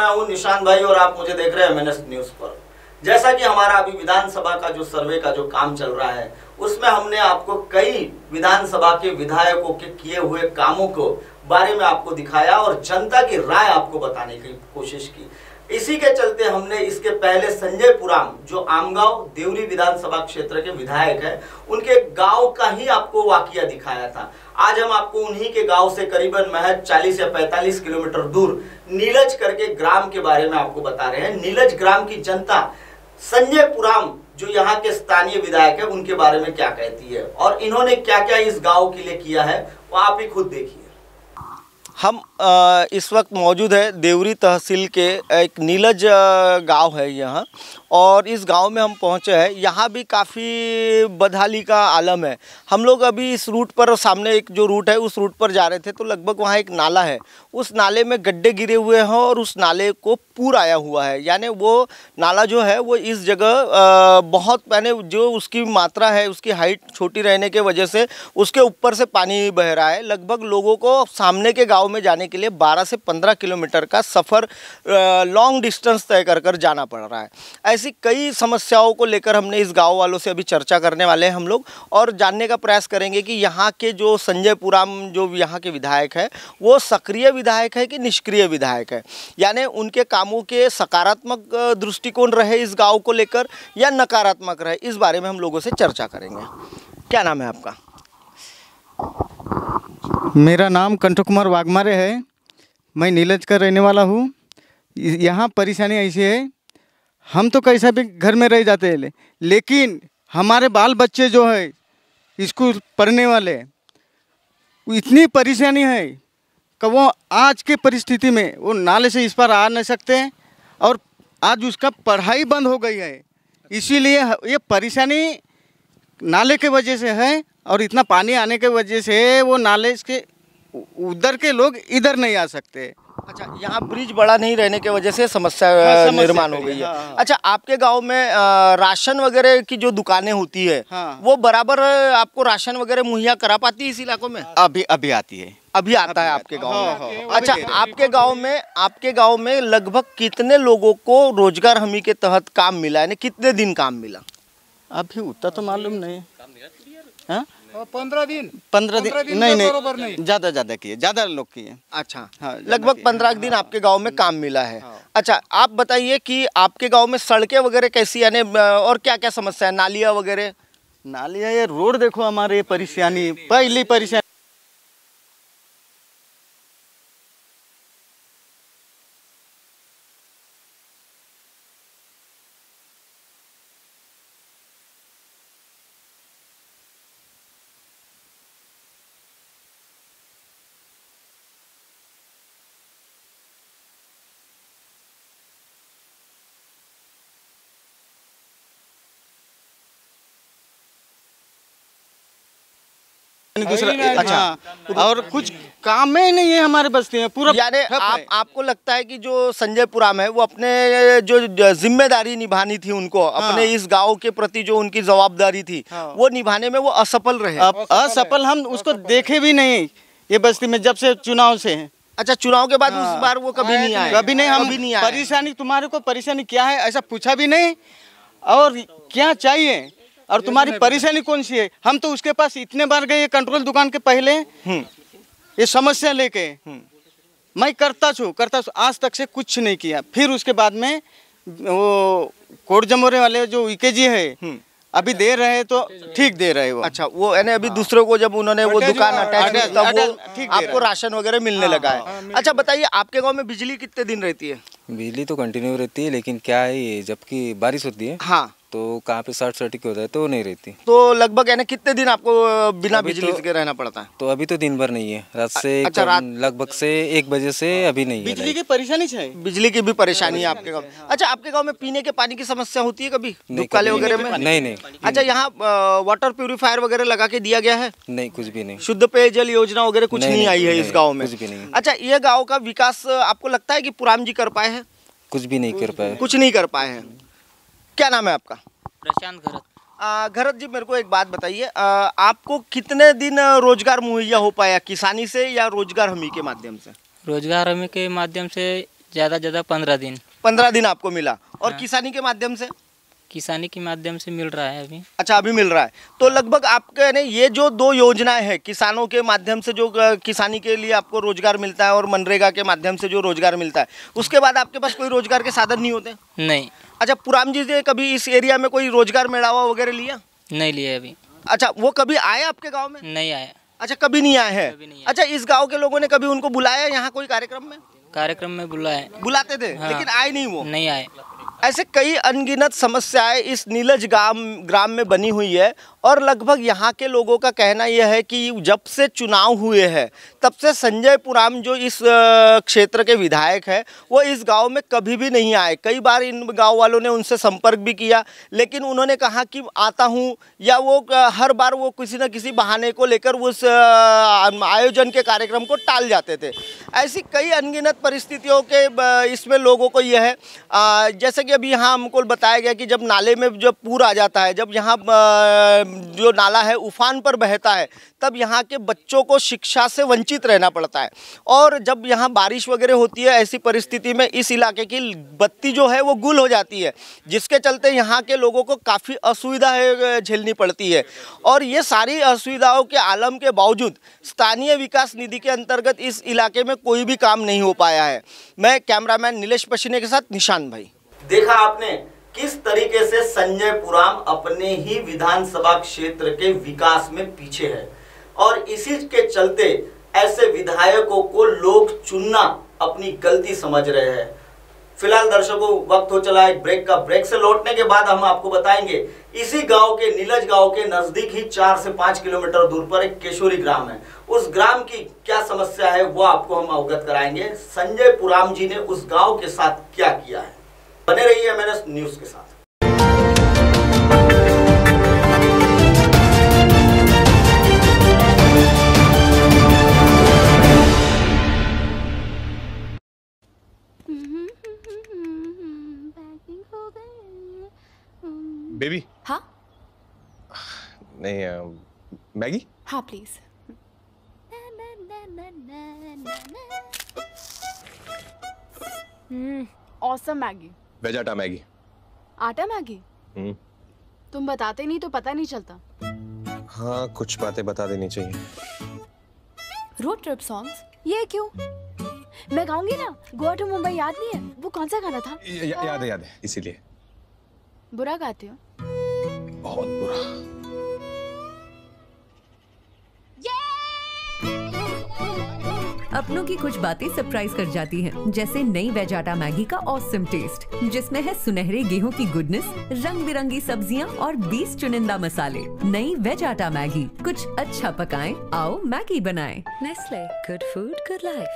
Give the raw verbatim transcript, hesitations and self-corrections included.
मैं हूं निशान भाई और आप मुझे देख रहे हैं एमएनएस न्यूज पर। जैसा कि हमारा अभी विधानसभा का जो सर्वे का जो काम चल रहा है, उसमें हमने आपको कई विधानसभा के विधायकों के किए हुए कामों को बारे में आपको दिखाया और जनता की राय आपको बताने की कोशिश की। इसी के चलते हमने इसके पहले संजय पुराम, जो आमगांव देवरी विधानसभा क्षेत्र के विधायक हैं, उनके गांव का ही आपको वाकया दिखाया था। आज हम आपको उन्हीं के गांव से करीबन महज चालीस या पैंतालीस किलोमीटर दूर नीलज करके ग्राम के बारे में आपको बता रहे हैं। नीलज ग्राम की जनता संजय पुराम, जो यहाँ के स्थानीय विधायक है, उनके बारे में क्या कहती है और इन्होंने क्या क्या इस गांव के लिए किया है, वो आप ही खुद देखिए। हम आ, इस वक्त मौजूद है देवरी तहसील के एक नीलज गांव है यहाँ, और इस गांव में हम पहुँचे हैं। यहाँ भी काफ़ी बदहाली का आलम है। हम लोग अभी इस रूट पर, सामने एक जो रूट है उस रूट पर जा रहे थे, तो लगभग वहाँ एक नाला है, उस नाले में गड्ढे गिरे हुए हैं और उस नाले को पूर आया हुआ है। यानी वो नाला जो है वो इस जगह बहुत, यानी जो उसकी मात्रा है, उसकी हाइट छोटी रहने के वजह से उसके ऊपर से पानी बह रहा है। लगभग लोगों को सामने के गाँव में जाने के लिए बारह से पंद्रह किलोमीटर का सफ़र लॉन्ग डिस्टेंस तय कर कर जाना पड़ रहा है। ऐसी कई समस्याओं को लेकर हमने इस गांव वालों से अभी चर्चा करने वाले हैं हम लोग, और जानने का प्रयास करेंगे कि यहाँ के जो संजय पुराम, जो यहाँ के विधायक है, वो सक्रिय विधायक है कि निष्क्रिय विधायक है। यानी उनके कामों के सकारात्मक दृष्टिकोण रहे इस गाँव को लेकर या नकारात्मक रहे, इस बारे में हम लोगों से चर्चा करेंगे। क्या नाम है आपका? मेरा नाम कंठ कुमार वाघमारे है। मैं नीलज का रहने वाला हूँ। यहाँ परेशानी ऐसी है, हम तो कैसा भी घर में रह जाते हैं, लेकिन हमारे बाल बच्चे जो है स्कूल पढ़ने वाले, इतनी परेशानी है कि वो आज के परिस्थिति में वो नाले से इस पर आ नहीं सकते, और आज उसका पढ़ाई बंद हो गई है। इसीलिए ये परेशानी नाले के वजह से है, और इतना पानी आने के वजह से वो नाले के उधर के लोग इधर नहीं आ सकते। अच्छा, यहाँ ब्रिज बड़ा नहीं रहने की वजह से समस्या हाँ, निर्माण हो गई है। हाँ, अच्छा, आपके गांव में आ, राशन वगैरह की जो दुकानें होती है, हाँ, वो बराबर आपको राशन वगैरह मुहैया करा पाती है इस इलाकों में? अभी अभी आती है, अभी आता अभी है आपके गांव में। हाँ, हाँ, अच्छा, आपके गांव में आपके गांव में लगभग कितने लोगों को रोजगार हमी के तहत काम मिला है? कितने दिन काम मिला? अभी उतना तो मालूम नहीं। पंद्रह दिन पंद्रह दिन, दिन नहीं नहीं ज्यादा ज्यादा किए, ज्यादा लोग किए। अच्छा, हाँ, लगभग पंद्रह दिन आपके गांव में काम मिला है। हाँ। अच्छा, आप बताइए कि आपके गांव में सड़कें वगैरह कैसी, यानी और क्या क्या समस्या है? नालियाँ वगैरह? नालियाँ, ये रोड देखो, हमारे परेशानी, पहली परेशानी दूसरा। अच्छा, और कुछ काम में नहीं है हमारे बस्ती में पूरा। यानी आप आपको लगता है कि जो संजय पुराम है, वो अपने जो जिम्मेदारी निभानी थी उनको, हाँ, अपने इस गांव के प्रति जो उनकी जवाबदारी थी, हाँ, वो निभाने में वो असफल रहे। असफल हम उसको देखे भी नहीं ये बस्ती में, जब से चुनाव से है। अच्छा, चुनाव के बाद हाँ, उस बार वो कभी नहीं आए? कभी नहीं, हम नहीं आए। परेशानी तुम्हारे को परेशानी क्या है ऐसा पूछा भी नहीं, और क्या चाहिए और तुम्हारी परेशानी कौन सी है। हम तो उसके पास इतने बार गए कंट्रोल दुकान के पहले, ये समस्या लेके मैं करता छू करता छू आज तक से कुछ नहीं किया। फिर उसके बाद में वो कोट जमोरे वाले जो ईके जी है, अभी दे रहे हैं तो ठीक दे रहे वो। अच्छा, वो यानी अभी दूसरों को जब उन्होंने वो दुकान अटैच की तब वो आपको राशन वगैरह मिलने लगा है। अच्छा, बताइए आपके गाँव में बिजली कितने दिन रहती है? बिजली तो कंटिन्यू रहती है, लेकिन क्या है, जबकि बारिश होती है, हाँ, तो कहाँ पे शॉर्ट सर्किट होता है तो नहीं रहती। तो लगभग यानी कितने दिन आपको बिना बिजली तो, के रहना पड़ता है? तो अभी तो दिन भर नहीं है, रात से अच्छा, रात लगभग से एक बजे से अभी नहीं है। बिजली की परेशानी है, बिजली की भी परेशानी है आपके गाँव? अच्छा, आपके गाँव में पीने के पानी की समस्या होती है कभी दुकाले वगैरह में? नहीं नहीं। अच्छा, यहाँ वाटर प्यूरिफायर वगैरह लगा के दिया गया है? नहीं, कुछ भी नहीं। शुद्ध पेयजल योजना वगैरह कुछ नहीं आई है इस गाँव में? कुछ भी नहीं। अच्छा, ये गाँव का विकास आपको लगता है कि पुराम जी कर पाए हैं? कुछ भी नहीं कर पाए। कुछ नहीं कर पाए हैं। क्या नाम है आपका? प्रशांत घरत। घरत जी, मेरे को एक बात बताइए, आपको कितने दिन रोजगार मुहैया हो पाया किसानी से या रोजगार हमी के माध्यम से? रोजगार हमी के माध्यम से ज़्यादा ज़्यादा पंद्रह दिन। पंद्रह दिन आपको मिला और हाँ। किसानी के माध्यम से? किसानी के माध्यम से मिल रहा है अभी। अच्छा, अभी मिल रहा है। तो लगभग आपके ने ये जो दो योजनाएं हैं, किसानों के माध्यम से जो अ, किसानी के लिए आपको रोजगार मिलता है और मनरेगा के माध्यम से जो रोजगार मिलता है, उसके बाद आपके पास कोई रोजगार के साधन नहीं होते? नहीं। अच्छा, पुराम जी ने कभी इस एरिया में कोई रोजगार मेड़ावा वगैरह लिया? नहीं लिए अभी। अच्छा, वो कभी आए आपके गाँव में? नहीं आया। अच्छा, कभी नहीं आए हैं। कभी नहीं आए। अच्छा, इस गाँव के लोगों ने कभी उनको बुलाया यहाँ कोई कार्यक्रम में? कार्यक्रम में बुलाए। बुलाते थे हाँ। लेकिन आए नहीं वो? नहीं आए। ऐसे कई अनगिनत समस्याएं इस नीलज ग्राम ग्राम में बनी हुई है और लगभग यहाँ के लोगों का कहना यह है कि जब से चुनाव हुए हैं तब से संजय पुराम जो इस अ, क्षेत्र के विधायक हैं वो इस गांव में कभी भी नहीं आए। कई बार इन गांव वालों ने उनसे संपर्क भी किया लेकिन उन्होंने कहा कि आता हूँ, या वो अ, हर बार वो किसी न किसी बहाने को लेकर उस अ, आयोजन के कार्यक्रम को टाल जाते थे। ऐसी कई अनगिनत परिस्थितियों के अ, इसमें लोगों को यह है, अ, जैसे कि अभी यहाँ हमको बताया गया कि जब नाले में जब पूर आ जाता है, जब यहाँ जो नाला है उफान पर बहता है, तब यहाँ के बच्चों को शिक्षा से वंचित रहना पड़ता है। और जब यहाँ बारिश वगैरह होती है, ऐसी परिस्थिति में इस इलाके की बत्ती जो है वो गुल हो जाती है, जिसके चलते यहाँ के लोगों को काफ़ी असुविधा झेलनी पड़ती है। और ये सारी असुविधाओं के आलम के बावजूद स्थानीय विकास निधि के अंतर्गत इस इलाके में कोई भी काम नहीं हो पाया है। मैं कैमरामैन नीलेश पसीने के साथ निशान भाई। देखा आपने किस तरीके से संजय पुराम अपने ही विधानसभा क्षेत्र के विकास में पीछे है और इसी के चलते ऐसे विधायकों को लोग चुनना अपनी गलती समझ रहे हैं। फिलहाल दर्शकों, वक्त हो चला एक ब्रेक का। ब्रेक से लौटने के बाद हम आपको बताएंगे इसी गांव के, नीलज गांव के नजदीक ही चार से पांच किलोमीटर दूर पर एक केशोरी ग्राम है। उस ग्राम की क्या समस्या है वो आपको हम अवगत कराएंगे। संजय पुराम जी ने उस गांव के साथ क्या किया है। बने रहिए एम एन एस न्यूज के साथ। बेबी। हाँ नहीं, आ, मैगी। हाँ please. Hmm awesome Maggi. Veg atta Maggi. Atta Maggi? हम्म। तुम बताते नहीं तो पता नहीं चलता। हाँ, कुछ बातें बता देनी चाहिए। रोड ट्रिप सॉन्ग्स ये क्यों? मैं गाऊंगी ना, गोवा टू मुंबई याद नहीं है? वो कौन सा गाना था? य, या, याद है याद है इसीलिए। बुरा गाते हो? बहुत बुरा। अपनों की कुछ बातें सरप्राइज कर जाती हैं, जैसे नई वेज आटा मैगी का ऑसम टेस्ट, जिसमें है सुनहरे गेहूं की गुडनेस, रंग बिरंगी सब्जियां और बीस चुनिंदा मसाले। नई वेज आटा मैगी, कुछ अच्छा पकाएं, आओ मैगी बनाएं। Nestle, good food good life.